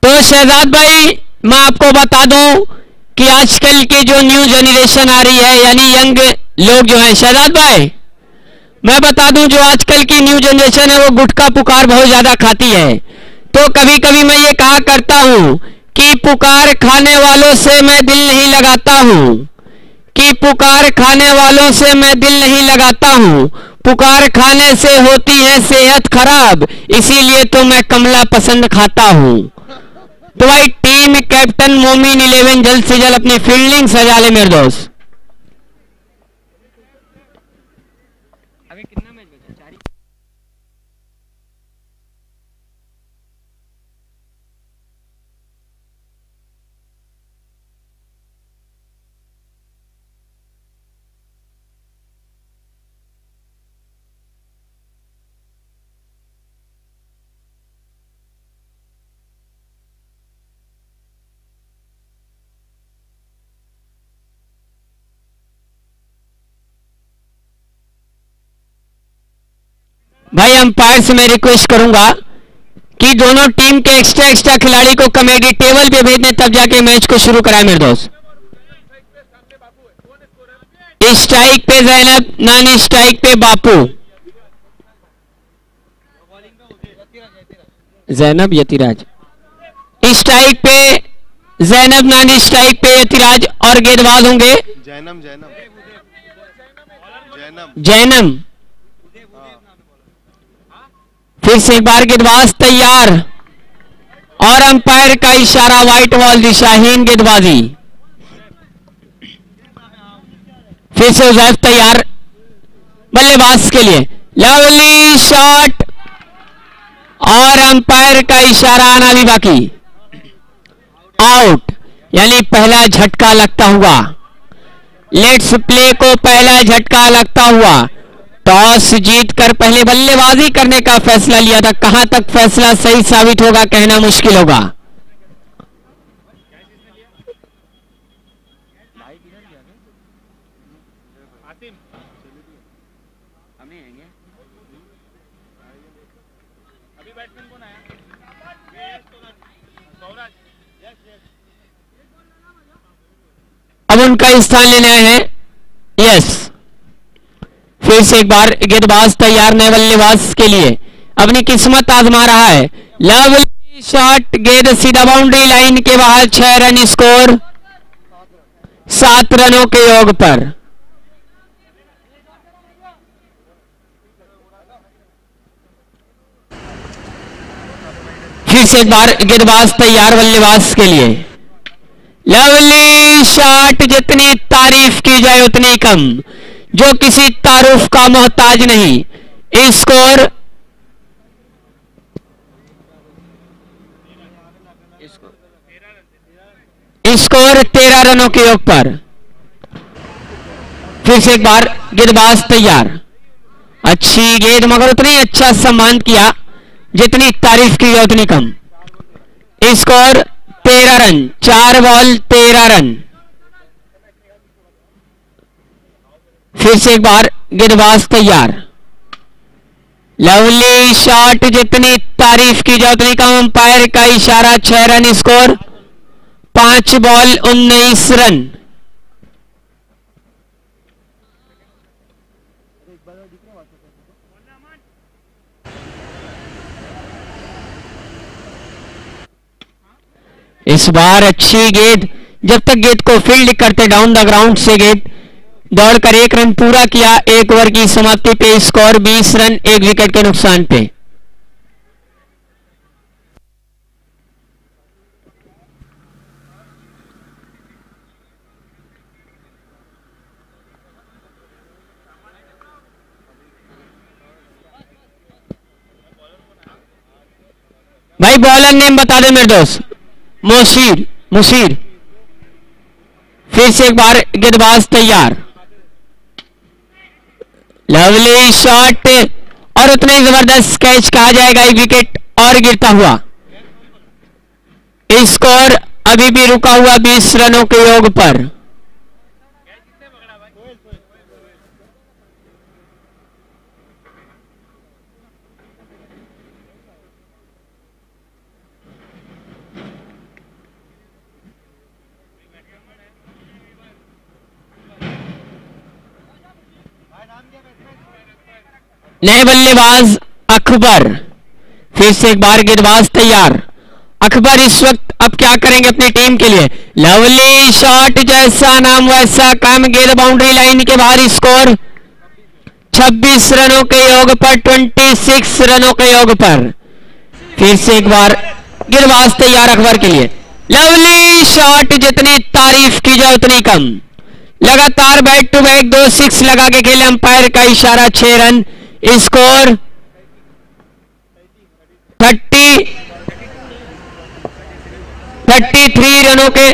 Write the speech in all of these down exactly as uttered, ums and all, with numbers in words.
तो शहजाद भाई मैं आपको बता दूं कि आजकल की जो न्यू जनरेशन आ रही है यानी यंग लोग जो हैं, शहजाद भाई मैं बता दूं जो आजकल की न्यू जनरेशन है वो गुटखा पुकार बहुत ज्यादा खाती है। तो कभी कभी मैं ये कहा करता हूं कि पुकार खाने वालों से मैं दिल नहीं लगाता हूं, कि पुकार खाने वालों से मैं दिल नहीं लगाता हूं, पुकार खाने से होती है सेहत खराब, इसीलिए तो मैं कमला पसंद खाता हूं। तो भाई टीम कैप्टन मोमिन इलेवन जल्द से जल्द अपनी फील्डिंग सजा ले मेरे दोस्त। अभी कितना मैच बचा? चार ही। भाई अंपायर से मैं रिक्वेस्ट करूंगा कि दोनों टीम के एक्स्ट्रा एक्स्ट्रा खिलाड़ी को कमेटी टेबल पे भेजने तब जाके मैच को शुरू कराए मेरे दोस्त। स्ट्राइक पे जैनब, नॉन स्ट्राइक पे बापू। जैनब यतिराज स्ट्राइक पे, जैनब नॉन स्ट्राइक पे यतिराज और गेंदबाज होंगे जैनम जैनम जैनम जैनम। फिर से एक बार गेंदबाज तैयार और अंपायर का इशारा, व्हाइट बॉल, दिशाहीन गेंदबाजी। फिर से उजैफ तैयार बल्लेबाज के लिए, लवली शॉट और अंपायर का इशारा आना भी बाकी। आउट यानी पहला झटका लगता हुआ, लेट्स प्ले को पहला झटका लगता हुआ। टॉस जीतकर पहले बल्लेबाजी करने का फैसला लिया था, कहां तक फैसला सही साबित होगा कहना मुश्किल होगा। अब उनका स्थान लेने आए हैं यस। फिर से एक बार गेंदबाज तैयार नए बल्लेबाज के लिए, अपनी किस्मत आजमा रहा है। लवली शॉट, गेंद सीधा बाउंड्री लाइन के बाहर, छह रन स्कोर, सात रनों के योग पर। फिर से एक बार गेंदबाज तैयार बल्लेबाज के लिए, लवली शॉट, जितनी तारीफ की जाए उतनी कम, जो किसी तारुफ का मोहताज नहीं। स्कोर स्कोर तेरह रनों के योग पर। फिर से एक बार गेंदबाज तैयार, अच्छी गेंद मगर उतनी अच्छा सम्मान किया जितनी तारीफ की जाए उतनी कम। स्कोर तेरह रन, चार बॉल तेरह रन। फिर से एक बार गेंदबाज तैयार, लवली शॉट, जितनी तारीफ की जाए उतनी कम, अंपायर का इशारा, छह रन स्कोर, पांच बॉल उन्नीस रन। इस बार अच्छी गेंद, जब तक गेंद को फील्ड करते डाउन द ग्राउंड से गेंद दौड़कर एक रन पूरा किया। एक ओवर की समाप्ति पे स्कोर बीस रन, एक विकेट के नुकसान पे। भाई बॉलर नेम बता दे मेरे दोस्त। मोशीर, मुशीर। फिर से एक बार गेंदबाज तैयार, लवली शॉट और उतना ही जबरदस्त कैच कहा जाएगा, एक विकेट और गिरता हुआ। स्कोर अभी भी रुका हुआ बीस रनों के योग पर। नए बल्लेबाज अकबर। फिर से एक बार गेंदबाज तैयार। अकबर इस वक्त अब क्या करेंगे अपनी टीम के लिए? लवली शॉट, जैसा नाम वैसा काम। गेंद बाउंड्री लाइन के बाहर। स्कोर छब्बीस रनों के योग पर, छब्बीस रनों के योग पर। फिर से एक बार गेंदबाज तैयार अकबर के लिए। लवली शॉट, जितनी तारीफ की जाए उतनी कम। लगातार बैक टू बैक दो सिक्स लगा के खेले। अंपायर का इशारा, छह run. Score thirty thirty three रनों के,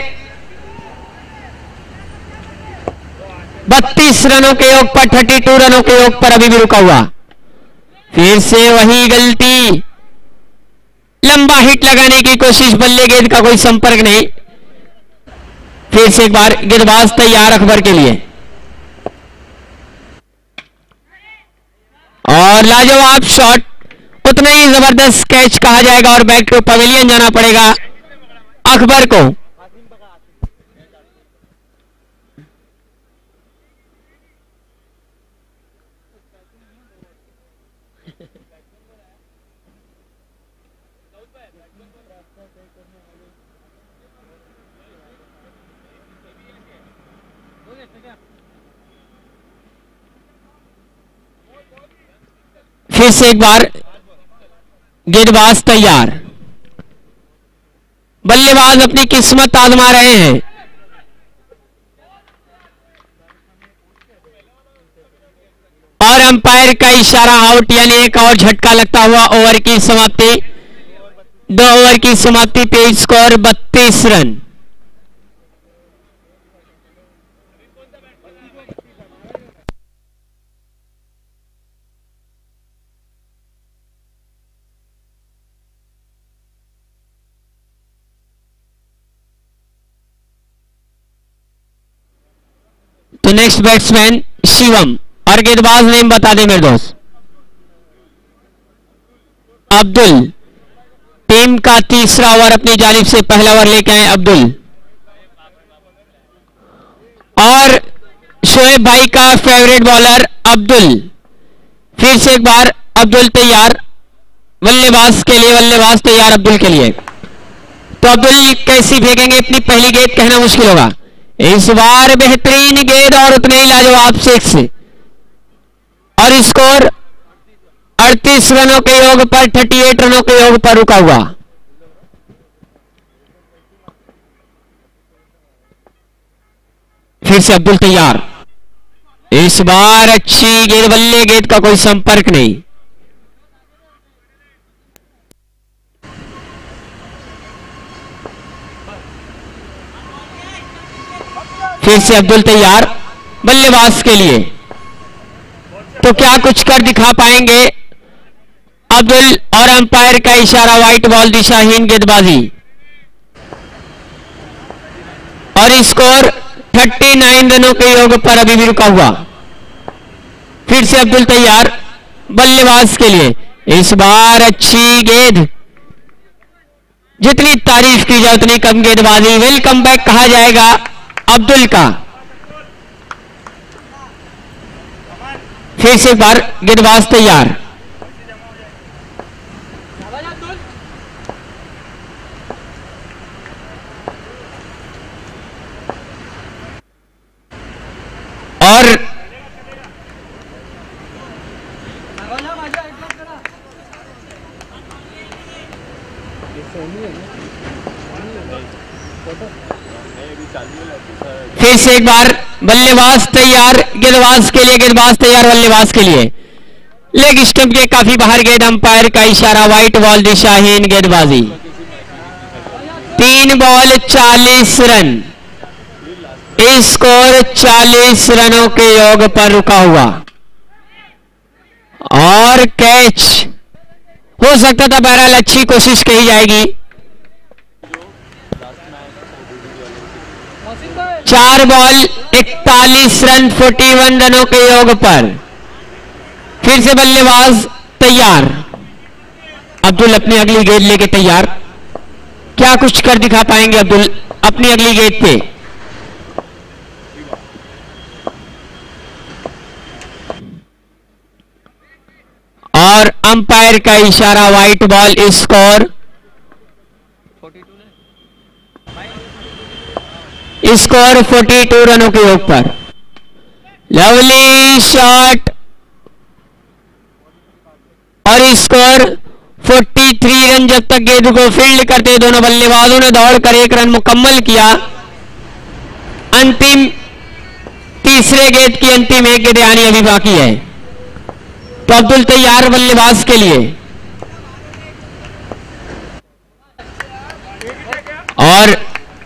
बत्तीस रनों के योग पर, थर्टी टू रनों के योग पर अभी भी रुका हुआ। फिर से वही गलती, लंबा हिट लगाने की कोशिश, बल्ले गेंद का कोई संपर्क नहीं। फिर से एक बार गेंदबाज तैयार अकबर के लिए। और लाजवाब शॉट, उतना ही जबरदस्त कैच कहा जाएगा और बैक टू पवेलियन जाना पड़ेगा अकबर को। फिर से एक बार गेंदबाज तैयार। बल्लेबाज अपनी किस्मत आजमा रहे हैं। और अंपायर का इशारा आउट, यानी एक और झटका लगता हुआ ओवर की समाप्ति। दो ओवर की समाप्ति पे स्कोर बत्तीस रन। तो नेक्स्ट बैट्समैन शिवम, और गेंदबाज नेम बता दे मेरे दोस्त। अब्दुल। टीम का तीसरा ओवर अपनी जानिब से पहला ओवर लेके आए अब्दुल। और शोएब भाई का फेवरेट बॉलर अब्दुल। फिर से एक बार अब्दुल तैयार बल्लेबाज के लिए, बल्लेबाज तैयार अब्दुल के लिए। तो अब्दुल कैसी फेंकेंगे अपनी पहली गेंद, कहना मुश्किल होगा। इस बार बेहतरीन गेंद और उतने ही लाजवाब सिक्स। और स्कोर अड़तीस रनों के योग पर, अड़तीस रनों के योग पर रुका हुआ। फिर से अब्दुल तैयार। इस बार अच्छी गेंद, बल्ले गेंद का कोई संपर्क नहीं। फिर से अब्दुल तैयार बल्लेबाज के लिए। तो क्या कुछ कर दिखा पाएंगे अब्दुल? और अंपायर का इशारा, व्हाइट बॉल, दिशाहीन गेंदबाजी। और स्कोर उनतालीस रनों के योग पर अभी भी रुका हुआ। फिर से अब्दुल तैयार बल्लेबाज के लिए। इस बार अच्छी गेंद, जितनी तारीफ की जाए उतनी कम गेंदबाजी। वेलकम बैक कहा जाएगा अब्दुल का। फिर से एक बार गेंदबाज तैयार। और फिर से एक बार बल्लेबाज तैयार गेंदबाज के लिए, गेंदबाज तैयार बल्लेबाज के लिए। लेग स्टंप के काफी बाहर गेंद, अंपायर का इशारा, व्हाइट बॉल, दिशाहीन गेंदबाजी। तीन बॉल चालीस रन, स्कोर चालीस रनों के योग पर रुका हुआ। और कैच हो सकता था, बहरहाल अच्छी कोशिश कही जाएगी। चार बॉल इकतालीस रन, इकतालीस रनों के योग पर। फिर से बल्लेबाज तैयार। अब्दुल अपनी अगली गेंद लेके तैयार। क्या कुछ कर दिखा पाएंगे अब्दुल अपनी अगली गेंद पे? और अंपायर का इशारा, व्हाइट बॉल। स्कोर स्कोर बयालीस रनों के योग पर। लवली शॉट और स्कोर तैंतालीस रन। जब तक गेंद को फील्ड करते दोनों बल्लेबाजों ने दौड़कर एक रन मुकम्मल किया। अंतिम तीसरे गेंद की अंतिम एक गेंद आनी अभी बाकी है। तो अब्दुल तैयार बल्लेबाज के लिए और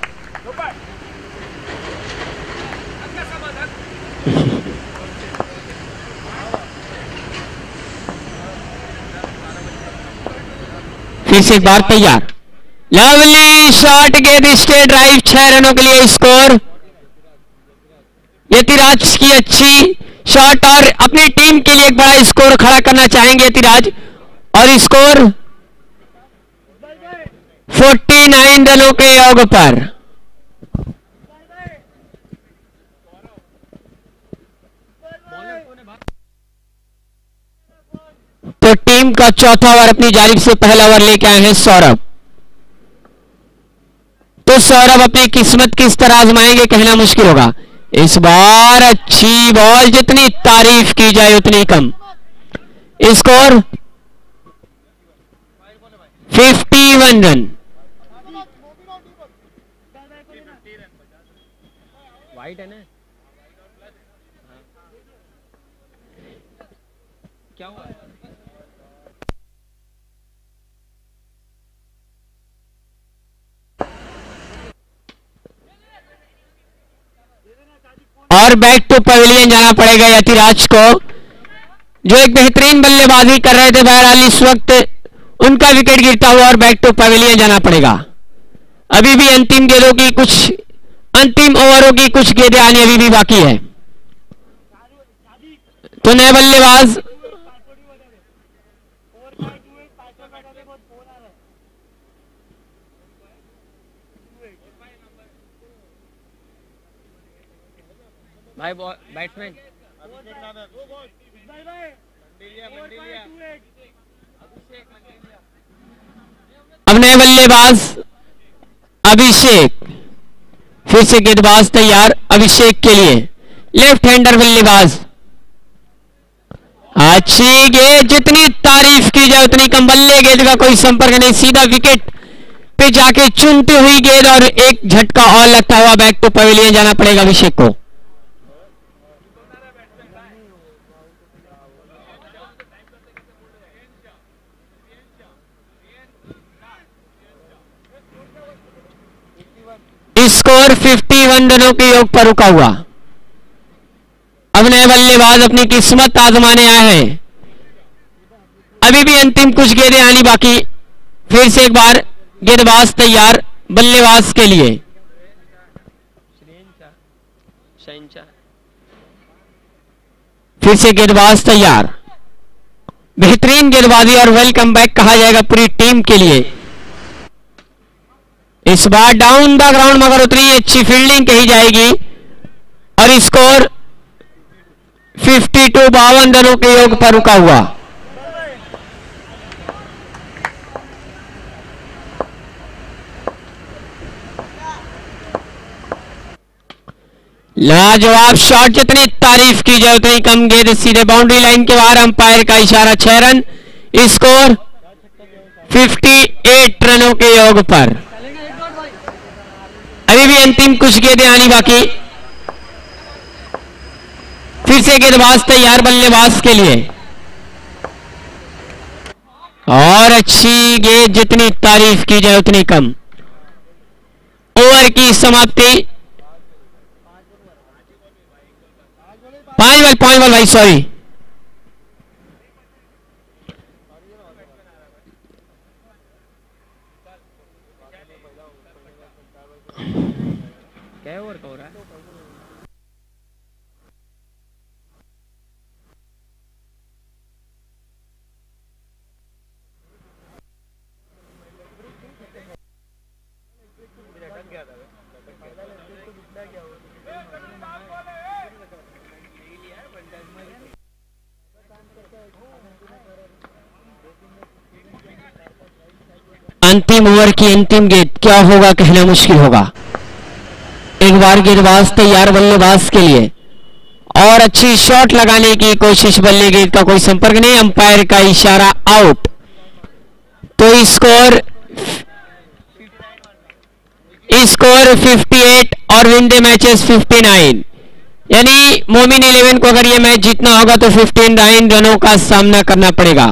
फिर से एक बार तैयार। लवली शॉट, गेंद स्ट्रेट ड्राइव, छह रनों के लिए स्कोर। यतिराज की अच्छी शॉट और अपनी टीम के लिए एक बड़ा स्कोर खड़ा करना चाहेंगे यतिराज। और स्कोर उनचास रनों के योग पर। तो टीम का चौथा ओवर अपनी जानिब से पहला ओवर लेके आए हैं सौरभ। तो सौरभ अपनी किस्मत किस तरह आजमाएंगे कहना मुश्किल होगा। इस बार अच्छी बॉल, जितनी तारीफ की जाए उतनी कम। स्कोर इक्यावन रन। वाइट है ना, क्या हुआ? और बैक टू पवेलियन जाना पड़ेगा यतिराज को, जो एक बेहतरीन बल्लेबाजी कर रहे थे। बहरहाल इस वक्त उनका विकेट गिरता हुआ और बैक टू पवेलियन जाना पड़ेगा। अभी भी अंतिम गेंदों की कुछ अंतिम ओवरों की कुछ गेंदें आनी अभी भी बाकी है। तो नए बल्लेबाज भाई बैट्समैन अब नए बल्लेबाज अभिषेक। फिर से गेंदबाज तैयार अभिषेक के लिए। लेफ्ट हैंडर बल्लेबाज। अच्छी गेंद, जितनी तारीफ की जाए उतनी कम। बल्ले गेंद का कोई संपर्क नहीं, सीधा विकेट पे जाके चुनती हुई गेंद और एक झटका और लगता हुआ बैक टू पवेलियन जाना पड़ेगा अभिषेक को। स्कोर इक्यावन रनों के योग पर रुका हुआ। अब नए बल्लेबाज अपनी किस्मत आजमाने आए हैं। अभी भी अंतिम कुछ गेंदें आनी बाकी। फिर से एक बार गेंदबाज तैयार बल्लेबाज के लिए। फिर से गेंदबाज तैयार। बेहतरीन गेंदबाजी और वेलकम बैक कहा जाएगा पूरी टीम के लिए। इस बार डाउन द ग्राउंड मगर उतनी अच्छी फील्डिंग कही जाएगी। और स्कोर बावन बावन रनों के योग पर रुका हुआ। लाजवाब शॉट, जितनी तारीफ की जाए उतनी कम। गेंद सीधे बाउंड्री लाइन के बाहर। अंपायर का इशारा, छह रन। स्कोर अट्ठावन रनों के योग पर। अभी भी अंतिम कुछ गेंदें आनी बाकी। फिर से गेंदबाज तैयार बल्लेबाज के लिए। और अच्छी गेंद, जितनी तारीफ की जाए उतनी कम। ओवर की समाप्ति। पांच बॉल पांच बॉल भाई, सॉरी। क्या ओवर का हो रहा है? अंतिम ओवर की अंतिम गेंद, क्या होगा कहना मुश्किल होगा। एक बार गेंदबाज तैयार बल्लेबाज के लिए, और अच्छी शॉट लगाने की कोशिश, बल्ले गेंद का कोई संपर्क नहीं, अंपायर का इशारा, आउट। तो स्कोर स्कोर अट्ठावन और विन द मैचेस उनसठ, यानी मोमिन इलेवन को अगर ये मैच जीतना होगा तो उनसठ रनों का सामना करना पड़ेगा।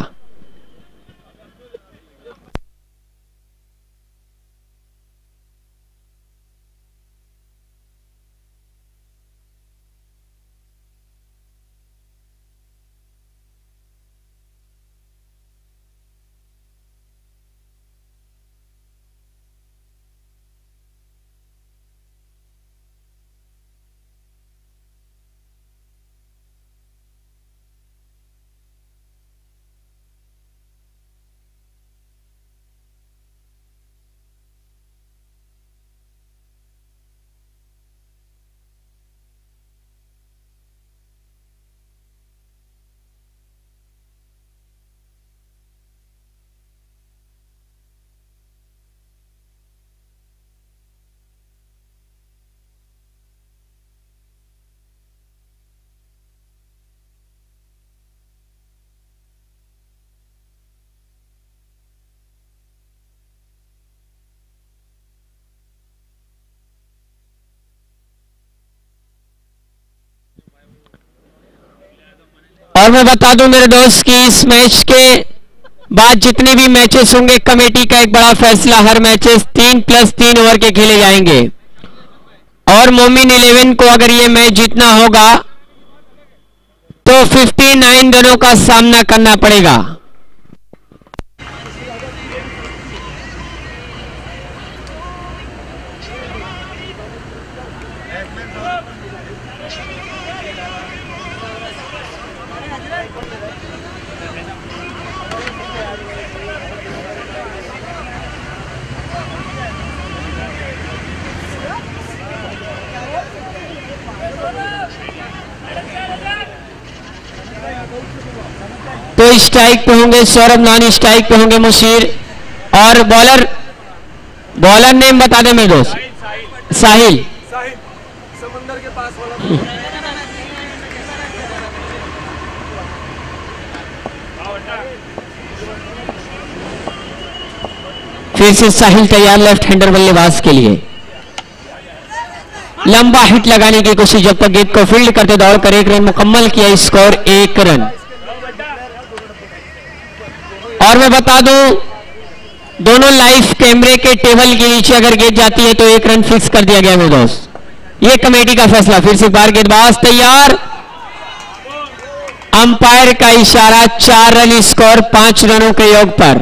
और मैं बता दूं मेरे दोस्त कि इस मैच के बाद जितने भी मैचेस होंगे, कमेटी का एक बड़ा फैसला, हर मैचेस तीन प्लस तीन ओवर के खेले जाएंगे। और मोमिन इलेवन को अगर ये मैच जीतना होगा तो उनसठ रनों का सामना करना पड़ेगा। तो स्ट्राइक पे होंगे सौरभ, नॉन स्ट्राइक पे होंगे मुशीर, और बॉलर बॉलर नेम बता दे मेरे दोस्त, साहिल। समंदर के पास वाला। फिर से साहिल तैयार लेफ्ट हैंडर बल्लेबाज के लिए, लंबा हिट लगाने की कोशिश, जब तक गेंद को फील्ड करते दौड़कर एक रन मुकम्मल किया, स्कोर एक रन। और मैं बता दूं दोनों लाइव कैमरे के टेबल के नीचे अगर गेंद जाती है तो एक रन फिक्स कर दिया गया मेरे दोस्त, ये कमेटी का फैसला। फिर से बार गेंदबाज तैयार, अंपायर का इशारा, चार रन, स्कोर पांच रनों के योग पर।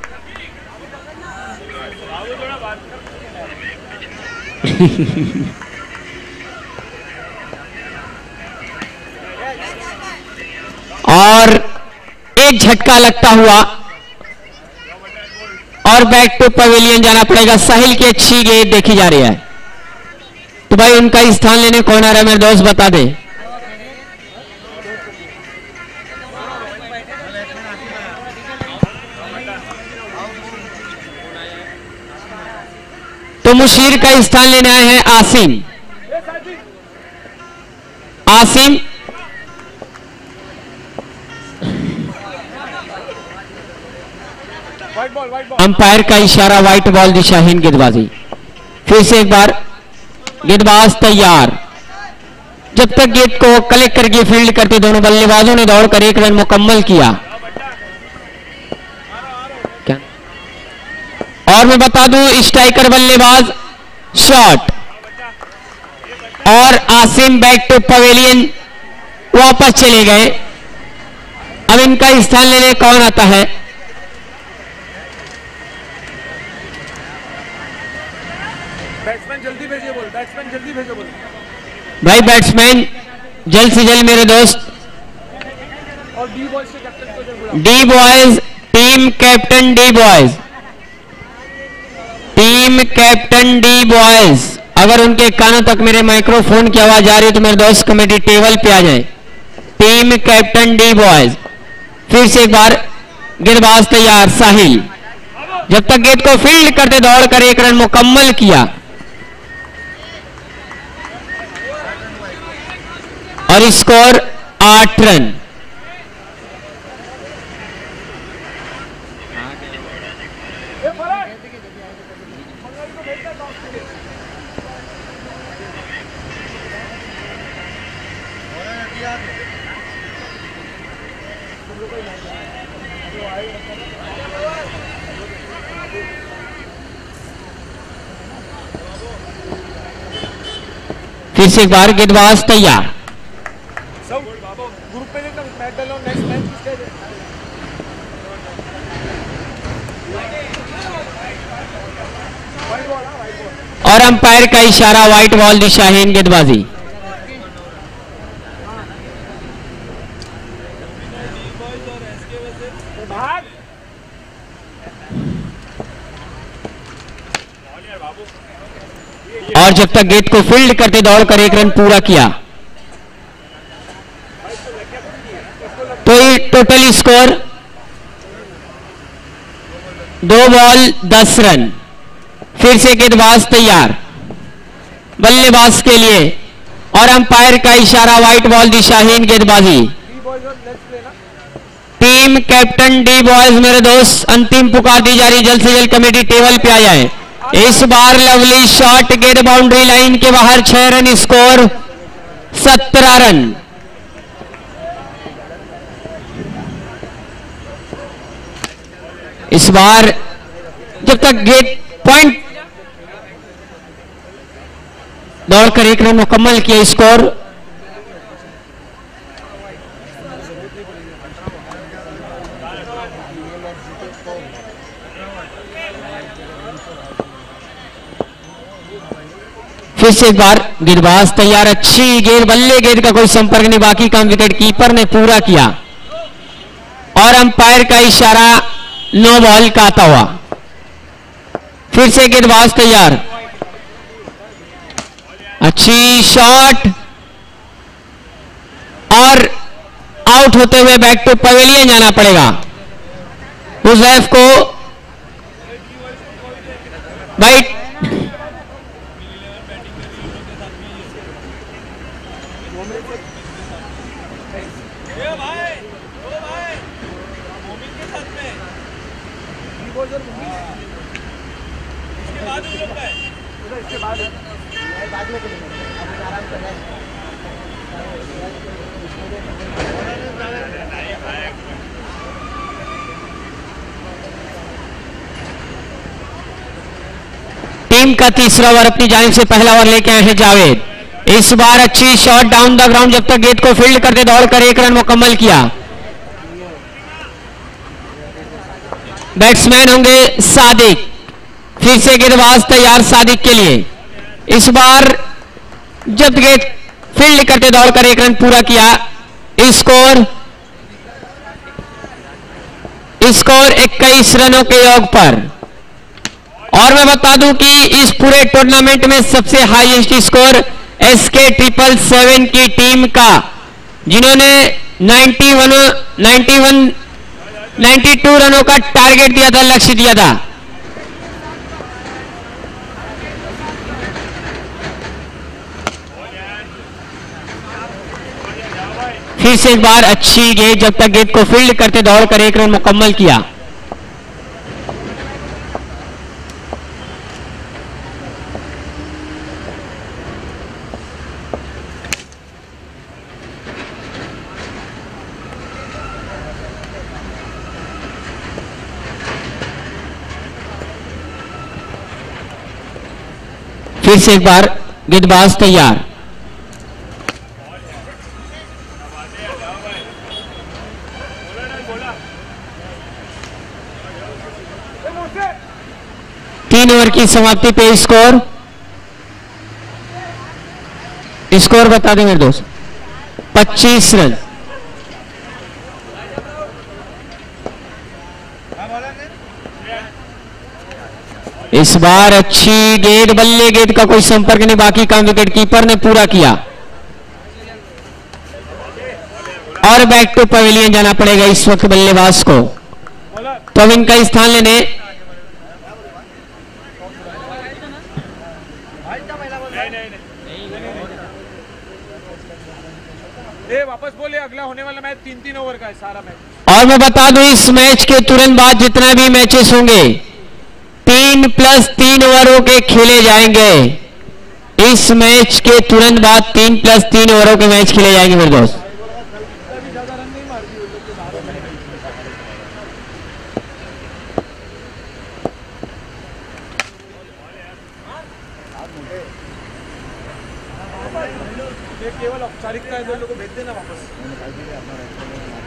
और एक झटका लगता हुआ और बैक टू पवेलियन जाना पड़ेगा। साहिल की अच्छी गेंद देखी जा रही है, तो भाई उनका स्थान लेने कौन आ रहा है मेरे दोस्त बता दे। तो मुशीर का स्थान लेने आए हैं आसिम। आसिम अंपायर का इशारा, व्हाइट बॉल, दिशाहीन गेंदबाजी। फिर से एक बार गेंदबाज तैयार, जब तक गेंद को कलेक्ट करके फील्ड करते दोनों बल्लेबाजों ने दौड़कर एक रन मुकम्मल किया। क्या? और मैं बता दूं स्ट्राइकर बल्लेबाज शॉट, और आसिम बैक टू पवेलियन वापस चले गए। अब इनका स्थान लेने कौन आता है? बैट्समैन जल्दी भेजिए बोल, बैट्समैन जल्दी भेजो बोल। भाई बैट्समैन जल्द से जल्द मेरे दोस्त, और डी बॉयज के कैप्टन को जरूर बुलाओ। D boys, team captain D boys, team captain D boys. अगर उनके कानों तक मेरे माइक्रोफोन की आवाज आ रही है तो मेरे दोस्त कमेटी टेबल पे आ जाए। Team captain D boys. फिर से एक बार गेंदबाज तैयार, साहिल जब तक गेंद को फील्ड करते दौड़कर एक रन मुकम्मल किया और स्कोर आठ रन। फिर से एक बार गेंदबाज तैयार। ग्रुप पे देखना मैच डालो नेक्स्ट मैच किसका है। और अंपायर का इशारा, व्हाइट बॉल, दिशाहीन गेंदबाजी। और जब तक गेंद को फील्ड करते दौड़कर एक रन पूरा किया तो ये टोटल स्कोर दो बॉल दस रन। फिर से गेंदबाज तैयार बल्लेबाज के लिए और अंपायर का इशारा, व्हाइट बॉल, दिशाहीन गेंदबाजी। टीम कैप्टन डी बॉयज मेरे दोस्त, अंतिम पुकार दी जा रही, जल्द से जल्द कमेटी टेबल पे आ जाए। इस बार लवली शॉट, गेंद बाउंड्री लाइन के बाहर, छह रन, स्कोर सत्रह रन। इस बार जब तक गेंद पॉइंट दौड़कर एक रन मुकम्मल किया, स्कोर फिर से एक बार गेंदबाज तैयार, अच्छी गेंद, बल्ले गेंद का कोई संपर्क नहीं, बाकी काम विकेट कीपर ने पूरा किया और अंपायर का इशारा, नो बॉल का आता हुआ। फिर से गेंदबाज तैयार, अच्छी शॉट और आउट होते हुए बैक टू पवेलियन जाना पड़ेगा। हुजैफ को वाइट टीम का तीसरा ओवर अपनी जानिब से पहला ओवर लेके आए हैं जावेद। इस बार अच्छी शॉट डाउन द ग्राउंड, जब तक गेंद को फील्ड करते दौड़कर एक रन मुकम्मल किया। बैट्समैन होंगे सादिक। फिर से गेंदबाज तैयार सादिक के लिए। इस बार जब गेंद फील्ड करते दौड़कर एक रन पूरा किया, स्कोर स्कोर इक्कीस रनों के योग पर। और मैं बता दूं कि इस पूरे टूर्नामेंट में सबसे highest score SK triple seven की टीम का, जिन्होंने इक्यानवे इक्यानवे बानवे रनों का टारगेट दिया था, लक्ष्य दिया था। फिर से एक बार अच्छी गेंद, जब तक गेंद को फील्ड करते दौड़कर एक रन मुकम्मल किया। फिर से एक बार गेंदबाज तैयार, तीन ओवर की समाप्ति पे स्कोर स्कोर बता दें मेरे दोस्त, पच्चीस रन। इस बार अच्छी गेंद, बल्ले गेंद का कोई संपर्क नहीं, बाकी काम विकेट कीपर ने पूरा किया और बैक टू पवेलियन जाना पड़ेगा इस वक्त बल्लेबाज को। तो अब इनका स्थान लेने वापस बोले अगला होने वाला मैच तीन तीन ओवर का है सारा मैच। और मैं बता दूं इस मैच के तुरंत बाद जितना भी मैचेस होंगे तीन प्लस तीन ओवरों के खेले जाएंगे। इस मैच के तुरंत बाद तीन प्लस तीन ओवरों के मैच खेले जाएंगे मेरे दोस्त। केवल औपचारिकता है, लोगों को भेज देना वापस।